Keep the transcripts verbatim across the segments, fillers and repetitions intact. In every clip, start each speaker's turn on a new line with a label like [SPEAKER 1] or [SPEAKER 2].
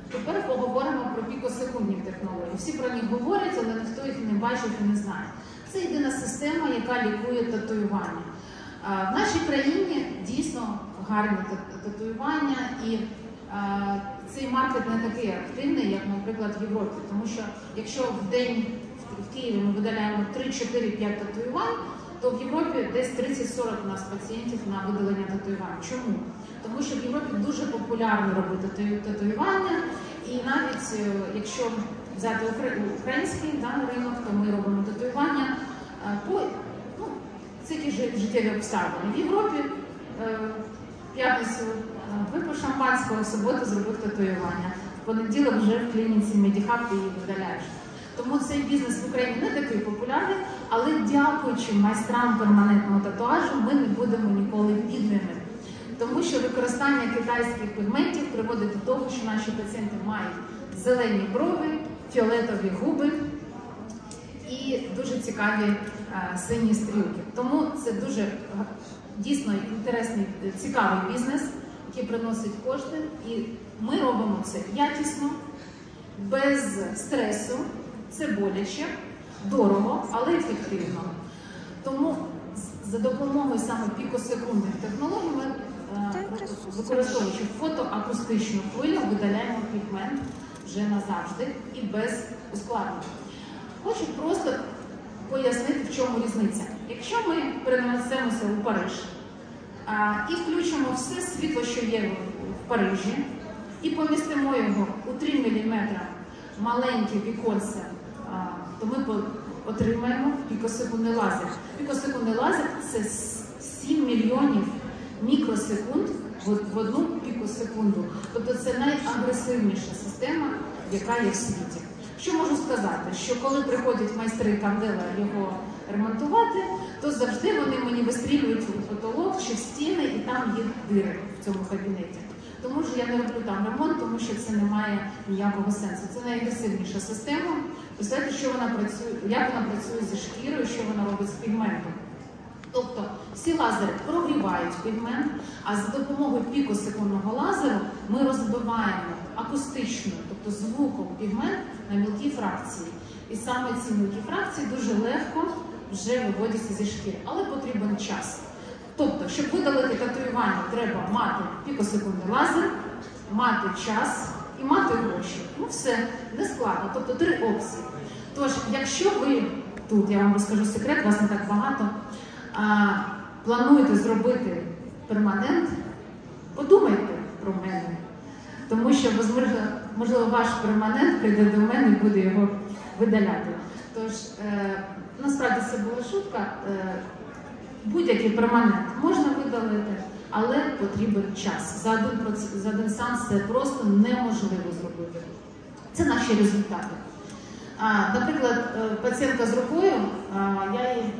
[SPEAKER 1] Тепер поговоримо про пікосекундні технології. Всі про них говорять, але ніхто їх не бачив і не знає. Це єдина система, яка лікує татуювання. В нашій країні дійсно гарні татуювання, і цей маркет не такий активний, як, наприклад, в Європі. Тому що якщо в день в Києві ми видаляємо три, чотири, п'ять татуювань, то в Європі десь тридцять-сорок у нас пацієнтів на видалення татуювань. Чому? Тому що в Європі дуже популярно робити татуювання, і навіть якщо взяти український да, ринок, то ми робимо татуювання по ну, це ті життєві обставини. В Європі в п'ятницю випив шампанського, в суботу зробив татуювання. В понеділок вже в клініці Медіхаб ти її видаляєш. Тому цей бізнес в Україні не такий популярний, але дякуючи майстрам перманентного татуажу, ми не будемо ніколи бідними. Тому що використання китайських пігментів приводить до того, що наші пацієнти мають зелені брови, фіолетові губи і дуже цікаві а, сині стрілки. Тому це дуже дійсно інтересний, цікавий бізнес, який приносить кошти. І ми робимо це якісно, без стресу, це боляче, дорого, але ефективно. Тому за допомогою саме пікосекундних технологій ми, використовуючи фотоакустичну хвилю, видаляємо пігмент вже назавжди і без ускладнень. Хочу просто пояснити, в чому різниця. Якщо ми перенесемося у Париж а, і включимо все світло, що є в Парижі, і помістимо його у три міліметри маленьке віконце, а, то ми отримаємо пікосекундний лазер. Пікосекундний лазер – це сім мільйонів мікросекунд в одну пікосекунду. Тобто це найагресивніша система, яка є в світі. Що можу сказати? Що коли приходять майстри Кандела його ремонтувати, то завжди вони мені вистрілюють у потолок чи в стіни, і там є дири в цьому кабінеті. Тому що я не роблю там ремонт, тому що це не має ніякого сенсу. Це найагресивніша система. Представте, що вона працює, як вона працює зі шкірою, що вона робить з пігментом. Тобто всі лазери прогрівають пігмент, а за допомогою пікосекундного лазеру ми розбиваємо акустично, тобто звуком пігмент на мілкі фракції. І саме ці мілкі фракції дуже легко вже виводяться зі шкіри, але потрібен час. Тобто, щоб видалити татуювання, треба мати пікосекундний лазер, мати час і мати гроші. Ну все, не складно, тобто три опції. Тож, якщо ви, тут я вам розкажу секрет, вас не так багато, а, плануєте зробити перманент, подумайте про мене. Тому що, можливо, ваш перманент прийде до мене і буде його видаляти. Тож, е, насправді це була шутка. Е, Будь-який перманент можна видалити, але потрібен час. За один, за один сеанс це просто неможливо зробити. Це наші результати. А, наприклад, пацієнтка з рукою, а, я її...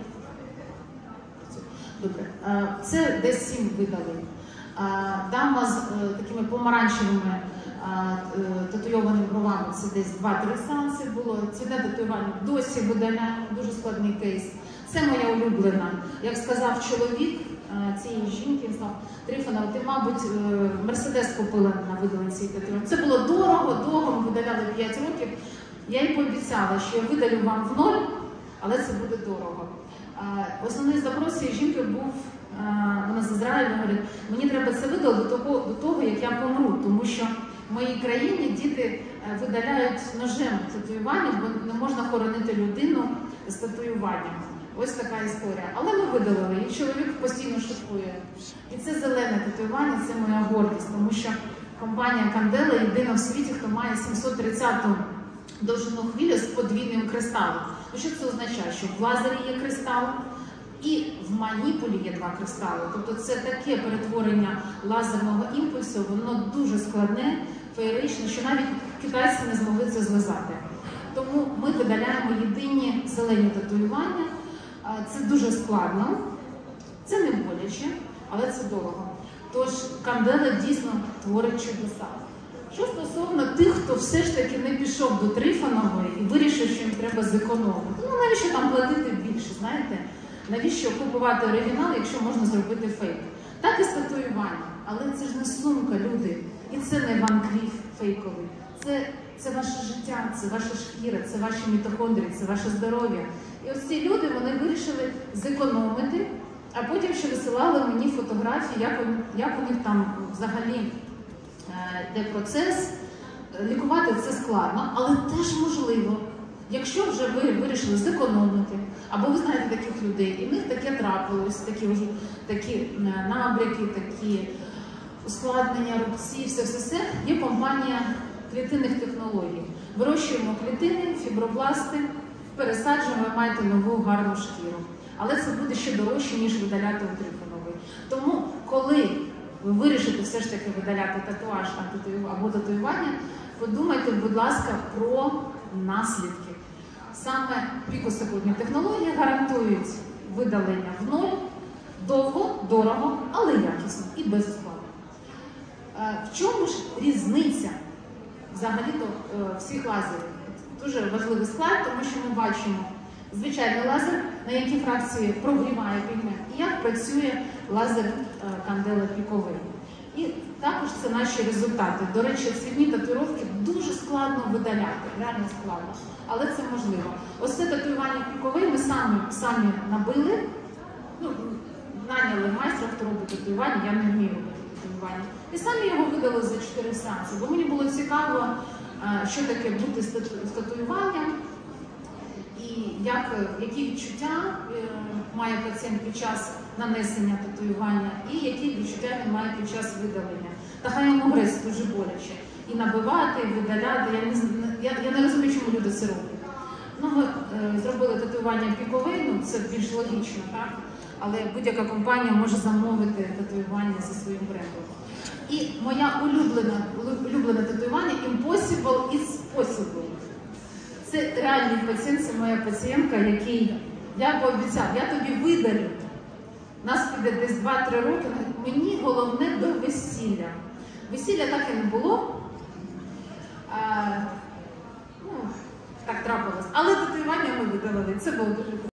[SPEAKER 1] Добре. А, це десь сім видали. А, дама з а, такими помаранчевими а, татуйованими бровами, це десь два-три сеанси було. Цвітне татуювання досі видаляємо, дуже складний кейс. Це моя улюблена. Як сказав чоловік цієї жінки, він сказав: Трифонова, ти, мабуть, Мерседес купила на видаленні цієї татуювання. Це було дорого, довго, ми видаляли п'ять років. Я їй пообіцяла, що я видалю вам в ноль, але це буде дорого. Основний запрос цієї жінки був, вона з Ізраїлю, говорить: мені треба це видалити до того, до того, як я помру, тому що в моїй країні діти видаляють ножем татуювання, бо не можна хоронити людину з татуюванням. Ось така історія. Але ми видалили, і чоловік постійно шокує. І це зелене татуювання, це моя гордість, тому що компанія Кандела єдина в світі, хто має сімсот тридцяту довжину хвилі з подвійним кристалом. Ну, що це означає? Що в лазері є кристал і в маніпулі є два кристали. Тобто це таке перетворення лазерного імпульсу, воно дуже складне, феєричне, що навіть китайці не змогли це зв'язати. Тому ми видаляємо єдині зелені татуювання. Це дуже складно, це не боляче, але це дорого. Тож Кандела дійсно творить чудеса. Що стосовно тих, хто все ж таки не пішов до Трифонової і вирішив, що їм треба зекономити. Ну навіщо там платити більше, знаєте? Навіщо купувати оригінал, якщо можна зробити фейк? Так і з татуюванням. Але це ж не сумка, люди. І це не Ван Кліф. фейковий. Це, це ваше життя, це ваша шкіра, це ваші мітохондрії, це ваше здоров'я. І ось ці люди, вони вирішили зекономити, а потім ще висилали мені фотографії, як у, як у них там взагалі е, йде процес. Лікувати це складно, але теж можливо. Якщо вже ви вирішили зекономити, або ви знаєте таких людей, і в них таке трапилось, такі, такі набряки, такі ускладнення, рубці, все-все-все, є компанія клітинних технологій. Вирощуємо клітини, фібробласти, пересаджуємо, ви маєте нову гарну шкіру. Але це буде ще дорожче, ніж видаляти трифоновий. Тому, коли ви вирішите все ж таки видаляти татуаж або татуювання, подумайте, будь ласка, про наслідки. Саме пікосекундні технології гарантують видалення в ноль, довго, дорого, але якісно і безоплатно. В чому ж різниця взагалі-то всіх лазерів? Дуже важливий слайд, тому що ми бачимо звичайний лазер, на якій фракції прогріває пігмент, і як працює лазер Кандела піковий. І також це наші результати. До речі, цвітні татуїровки дуже складно видаляти, реально складно, але це можливо. Ось це татуювання піковий ми самі, самі набили, ну, наняли майстра, хто робить татуювання, я не вмію робити татуювання. І самі його видали за чотири сеанси, бо мені було цікаво, що таке бути з татуюванням, і як, які відчуття має пацієнт під час нанесення татуювання, і які відчуття він має під час видалення. Та хай йому грець дуже боляче. І набивати, і видаляти. Я не, я, я не розумію, чому люди це роблять. Ну, ми е, зробили татуювання піковий, ну це більш логічно, так? Але будь-яка компанія може замовити татуювання зі своїм брендом. І моя улюблена, улюблене татуювання Impossible is Possible. Це реальний пацієнт, це моя пацієнтка, який я пообіцяв, я тобі видалю. Нас піде десь два-три роки, мені головне до весілля. Весілля так і не було. А, ну, так трапилось. Але татуювання ми видалили, це було дуже